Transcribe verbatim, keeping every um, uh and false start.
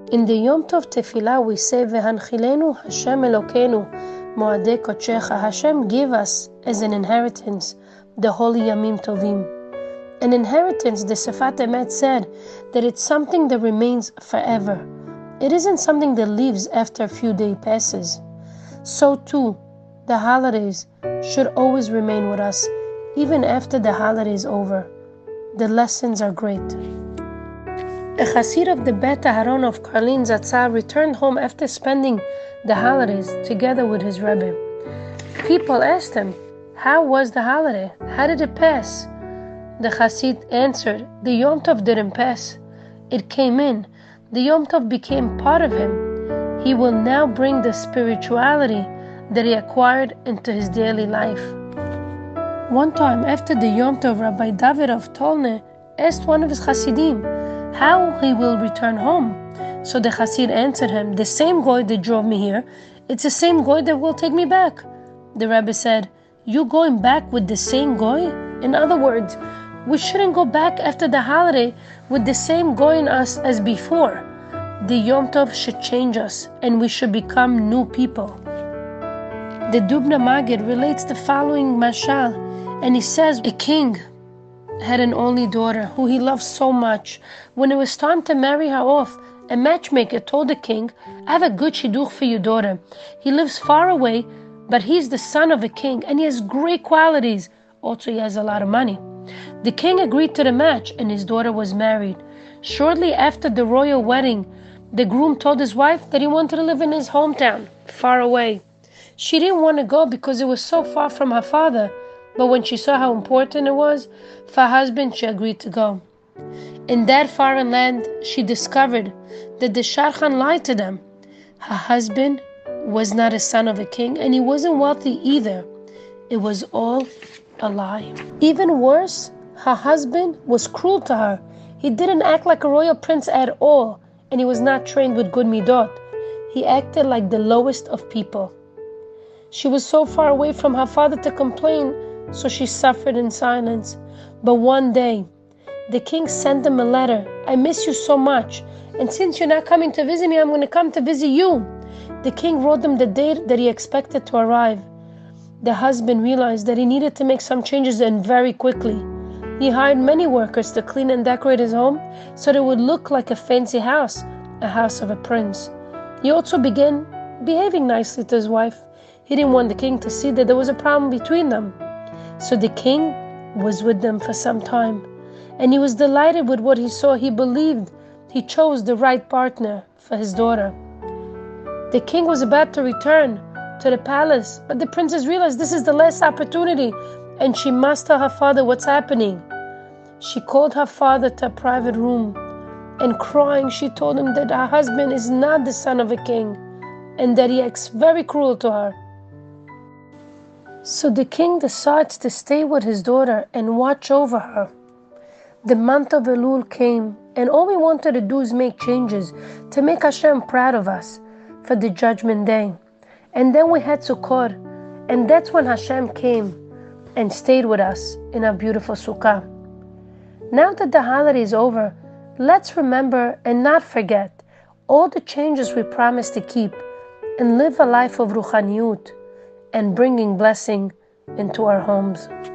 In the Yom Tov Tefillah we say, V'hanchilenu Hashem Elokeinu Moadei Kodshecha. Hashem give us as an inheritance the holy Yamim Tovim. An inheritance, the Sefat Emet said, that it's something that remains forever. It isn't something that leaves after a few days passes. So too, the holidays should always remain with us, even after the holiday is over. The lessons are great. A Chassid of the Bet Aharon of Karlin Zatzal returned home after spending the holidays together with his Rebbe. People asked him, how was the holiday? How did it pass? The Chassid answered, the Yom Tov didn't pass. It came in. The Yom Tov became part of him. He will now bring the spirituality that he acquired into his daily life. One time after the Yom Tov, Rabbi David of Tolne asked one of his Hasidim how he will return home. So the Hasid answered him, the same goy that drove me here, it's the same goy that will take me back. The Rebbe said, you going back with the same goy? In other words, we shouldn't go back after the holiday with the same goy in us as before. The Yom Tov should change us and we should become new people. The Dubna Magid relates the following mashal, and he says, a king had an only daughter who he loved so much. When it was time to marry her off, a matchmaker told the king, I have a good shidduch for your daughter. He lives far away, but he's the son of a king and he has great qualities. Also, he has a lot of money. The king agreed to the match and his daughter was married. Shortly after the royal wedding, the groom told his wife that he wanted to live in his hometown, far away. She didn't want to go because it was so far from her father, but when she saw how important it was for her husband, she agreed to go. In that foreign land, she discovered that the Shadchan lied to them. Her husband was not a son of a king and he wasn't wealthy either. It was all a lie. Even worse, her husband was cruel to her. He didn't act like a royal prince at all, and he was not trained with good midot. He acted like the lowest of people. She was so far away from her father to complain, so she suffered in silence. But one day, the king sent them a letter. I miss you so much, and since you're not coming to visit me, I'm going to come to visit you. The king wrote them the date that he expected to arrive. The husband realized that he needed to make some changes, and very quickly. He hired many workers to clean and decorate his home so that it would look like a fancy house, a house of a prince. He also began behaving nicely to his wife. He didn't want the king to see that there was a problem between them. So the king was with them for some time, and he was delighted with what he saw. He believed he chose the right partner for his daughter. The king was about to return to the palace, but the princess realized this is the last opportunity and she must tell her father what's happening. She called her father to a private room, and crying she told him that her husband is not the son of a king and that he acts very cruel to her. So the king decides to stay with his daughter and watch over her. The month of Elul came, and all we wanted to do is make changes to make Hashem proud of us for the judgment day. And then we had Sukkot, and that's when Hashem came and stayed with us in our beautiful sukkah. Now that the holiday is over, let's remember and not forget all the changes we promised to keep and live a life of ruchaniyut and bringing blessing into our homes.